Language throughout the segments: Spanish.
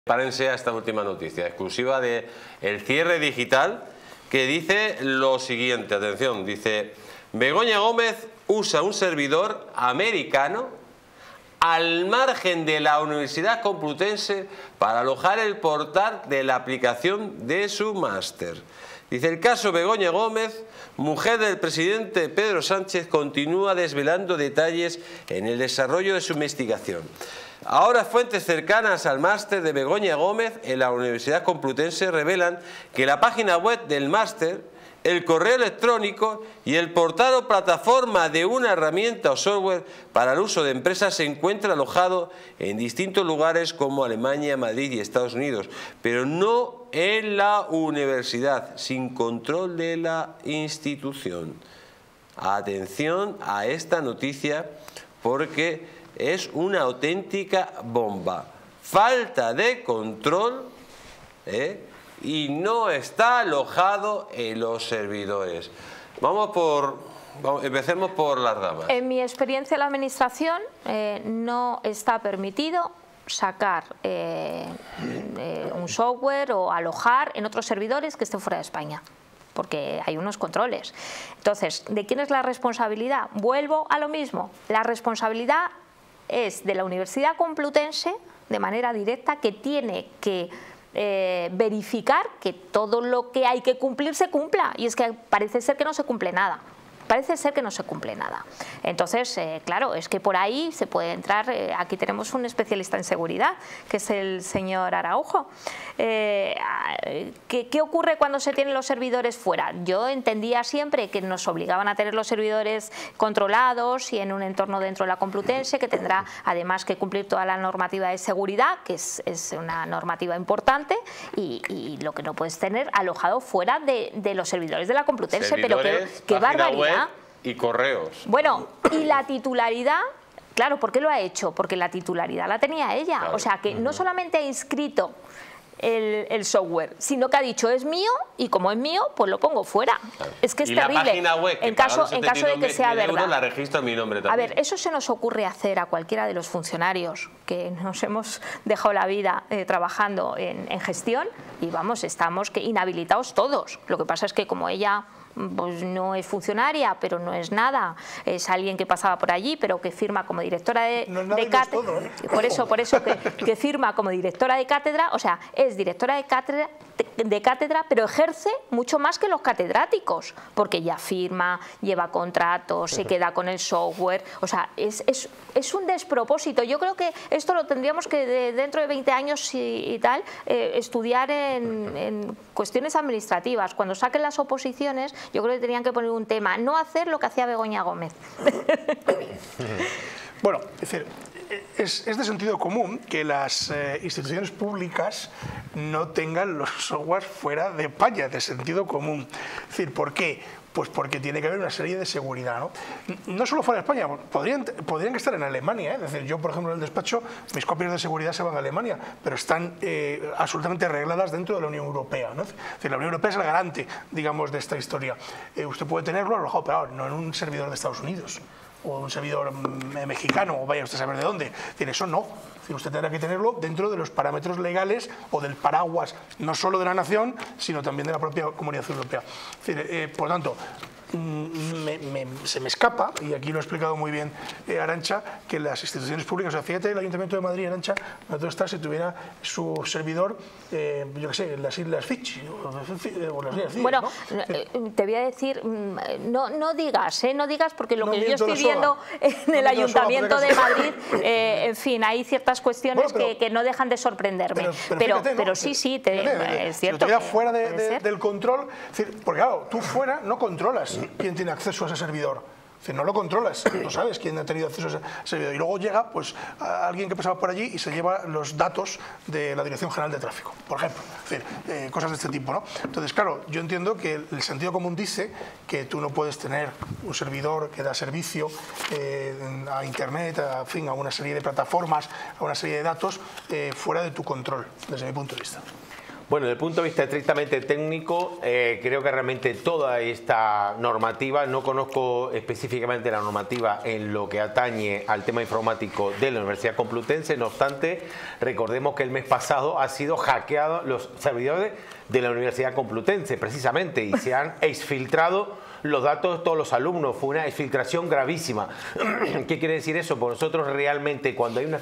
Párense a esta última noticia, exclusiva de El Cierre Digital, que dice lo siguiente, atención, dice: Begoña Gómez usa un servidor americano al margen de la Universidad Complutense para alojar el portal de la aplicación de su máster. Dice: el caso Begoña Gómez, mujer del presidente Pedro Sánchez, continúa desvelando detalles en el desarrollo de su investigación. Ahora fuentes cercanas al máster de Begoña Gómez en la Universidad Complutense revelan que la página web del máster, el correo electrónico y el portal o plataforma de una herramienta o software para el uso de empresas se encuentra alojado en distintos lugares como Alemania, Madrid y Estados Unidos, pero no en la universidad, sin control de la institución. Atención a esta noticia porque es una auténtica bomba. Falta de control, y no está alojado en los servidores. Empecemos por las damas. En mi experiencia en la administración no está permitido sacar un software o alojar en otros servidores que estén fuera de España, porque hay unos controles. Entonces, ¿de quién es la responsabilidad? Vuelvo a lo mismo. La responsabilidad es de la Universidad Complutense, de manera directa, que tiene que verificar que todo lo que hay que cumplir se cumpla, y es que parece ser que no se cumple nada. Parece ser que no se cumple nada. Entonces, claro, es que por ahí se puede entrar. Aquí tenemos un especialista en seguridad, que es el señor Araujo. ¿Qué ocurre cuando se tienen los servidores fuera? Yo entendía siempre que nos obligaban a tener los servidores controlados y en un entorno dentro de la Complutense, que tendrá además que cumplir toda la normativa de seguridad, que es una normativa importante, y lo que no puedes tener alojado fuera de los servidores de la Complutense. Pero qué barbaridad. Y correos. Bueno, y la titularidad, claro, ¿por qué lo ha hecho? Porque la titularidad la tenía ella. Claro. O sea, que no solamente ha inscrito el software, sino que ha dicho: es mío, y como es mío, pues lo pongo fuera. Claro. Es que es terrible. La página web, en caso de que sea verdad. La registro a mi nombre también. A ver, eso se nos ocurre hacer a cualquiera de los funcionarios que nos hemos dejado la vida trabajando en gestión, y vamos, estamos inhabilitados todos. Lo que pasa es que como ella pues no es funcionaria, pero no es nada, es alguien que pasaba por allí, pero que firma como directora de cátedra, por eso que firma como directora de cátedra, o sea, es directora de cátedra, pero ejerce mucho más que los catedráticos, porque ya firma, lleva contratos, se queda con el software, o sea, es un despropósito. Yo creo que esto lo tendríamos que dentro de 20 años y tal, estudiar en cuestiones administrativas. Cuando saquen las oposiciones, yo creo que tenían que poner un tema: no hacer lo que hacía Begoña Gómez. Bueno, es de sentido común que las instituciones públicas no tengan los softwares fuera de España, de sentido común. Es decir, ¿por qué? Pues porque tiene que haber una serie de seguridad, ¿no? No solo fuera de España, podrían estar en Alemania, ¿eh? Es decir, yo, por ejemplo, en el despacho, mis copias de seguridad se van a Alemania, pero están absolutamente arregladas dentro de la Unión Europea, ¿no? Es decir, la Unión Europea es el garante, digamos, de esta historia. Usted puede tenerlo alojado, pero no en un servidor de Estados Unidos, o un servidor mexicano, o vaya usted a saber de dónde. Eso no. Usted tendrá que tenerlo dentro de los parámetros legales o del paraguas, no solo de la nación, sino también de la propia Comunidad Europea. Por tanto, se me escapa, y aquí lo ha explicado muy bien Arantxa, que las instituciones públicas, o sea, fíjate, el Ayuntamiento de Madrid, Arantxa, nosotros está si tuviera su servidor, yo qué sé, en las Islas Fiji o las Islas Cíes, bueno, ¿no? Te voy a decir, no digas, porque lo que yo estoy viendo en el Ayuntamiento de Madrid, en fin, hay ciertas cuestiones que no dejan de sorprenderme. Pero sí, es cierto. Si estuviera fuera del control, porque claro, tú fuera no controlas quién tiene acceso a ese servidor. No lo controlas, no sabes quién ha tenido acceso a ese servidor. Y luego llega pues a alguien que pasaba por allí y se lleva los datos de la Dirección General de Tráfico, por ejemplo. Cosas de este tipo, ¿no? Entonces, claro, yo entiendo que el sentido común dice que tú no puedes tener un servidor que da servicio a Internet, a una serie de plataformas, a una serie de datos fuera de tu control, desde mi punto de vista. Bueno, desde el punto de vista estrictamente técnico, creo que realmente toda esta normativa, no conozco específicamente la normativa en lo que atañe al tema informático de la Universidad Complutense, no obstante, recordemos que el mes pasado ha sido hackeado los servidores de la Universidad Complutense, precisamente, y se han exfiltrado los datos de todos los alumnos. Fue una exfiltración gravísima. ¿Qué quiere decir eso? Pues nosotros realmente, cuando hay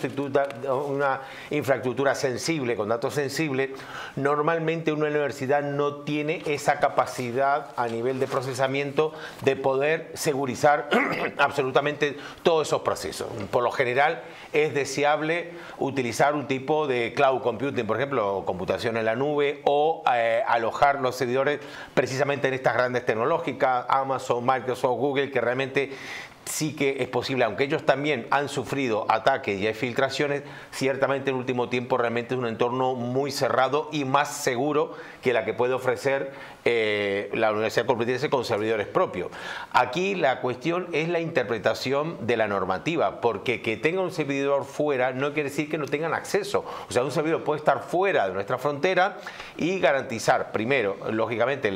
una infraestructura sensible, con datos sensibles, normalmente una universidad no tiene esa capacidad a nivel de procesamiento de poder segurizar absolutamente todos esos procesos. Por lo general es deseable utilizar un tipo de cloud computing, por ejemplo, computación en la nube, o alojar los servidores precisamente en estas grandes tecnológicas, Amazon, Microsoft, Google, que realmente sí que es posible, aunque ellos también han sufrido ataques y hay filtraciones, ciertamente en el último tiempo realmente es un entorno muy cerrado y más seguro que la que puede ofrecer la Universidad Complutense con servidores propios. Aquí la cuestión es la interpretación de la normativa, porque que tenga un servidor fuera no quiere decir que no tengan acceso. O sea, un servidor puede estar fuera de nuestra frontera y garantizar, primero, lógicamente,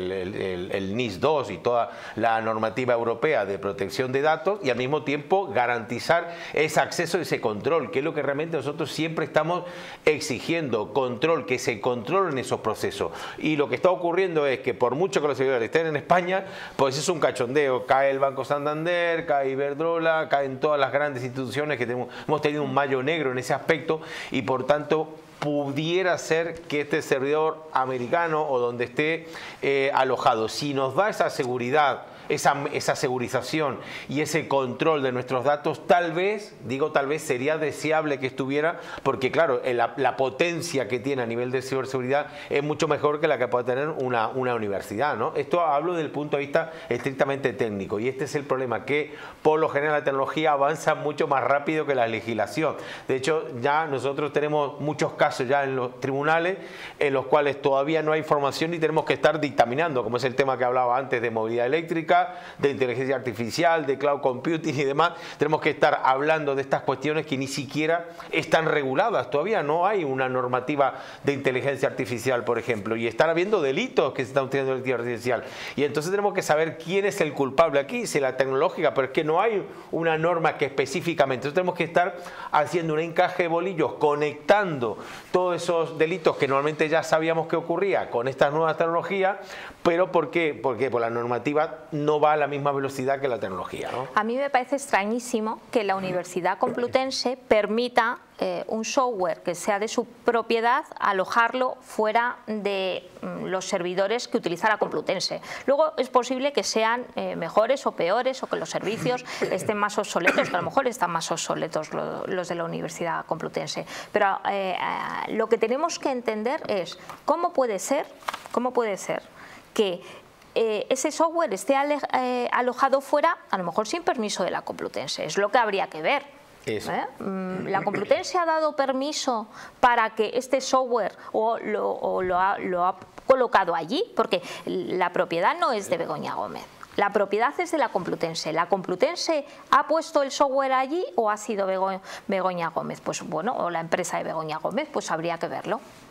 el NIS 2 y toda la normativa europea de protección de datos, y al mismo tiempo garantizar ese acceso y ese control, que es lo que realmente nosotros siempre estamos exigiendo, control, que se controlen esos procesos. Y lo que está ocurriendo es que por mucho que los servidores estén en España, pues es un cachondeo. Cae el Banco Santander, cae Iberdrola, caen todas las grandes instituciones que hemos tenido un mayo negro en ese aspecto, y por tanto pudiera ser que este servidor americano o donde esté alojado, si nos da esa seguridad, esa segurización y ese control de nuestros datos, tal vez, digo tal vez, sería deseable que estuviera, porque claro, la potencia que tiene a nivel de ciberseguridad es mucho mejor que la que puede tener una universidad, ¿no? Esto hablo desde el punto de vista estrictamente técnico, y este es el problema, que por lo general la tecnología avanza mucho más rápido que la legislación. De hecho, ya nosotros tenemos muchos casos ya en los tribunales en los cuales todavía no hay información y tenemos que estar dictaminando, como es el tema que hablaba antes de movilidad eléctrica, de inteligencia artificial, de cloud computing y demás. Tenemos que estar hablando de estas cuestiones que ni siquiera están reguladas. Todavía no hay una normativa de inteligencia artificial, por ejemplo, y están habiendo delitos que se están utilizando la inteligencia artificial. Y entonces tenemos que saber quién es el culpable aquí, si la tecnológica, pero es que no hay una norma que específicamente. Entonces tenemos que estar haciendo un encaje de bolillos, conectando todos esos delitos que normalmente ya sabíamos que ocurría con estas nuevas tecnologías, pero ¿por qué? Porque por la normativa no va a la misma velocidad que la tecnología, ¿no? A mí me parece extrañísimo que la Universidad Complutense permita un software que sea de su propiedad alojarlo fuera de los servidores que utiliza la Complutense. Luego es posible que sean mejores o peores, o que los servicios estén más obsoletos, que a lo mejor están más obsoletos los de la Universidad Complutense. Pero lo que tenemos que entender es cómo puede ser que ese software esté alojado fuera, a lo mejor sin permiso de la Complutense. Es lo que habría que ver. ¿La Complutense ha dado permiso para que este software lo ha colocado allí? Porque la propiedad no es de Begoña Gómez. La propiedad es de la Complutense. ¿La Complutense ha puesto el software allí o ha sido Begoña Gómez? Pues bueno, o la empresa de Begoña Gómez, pues habría que verlo.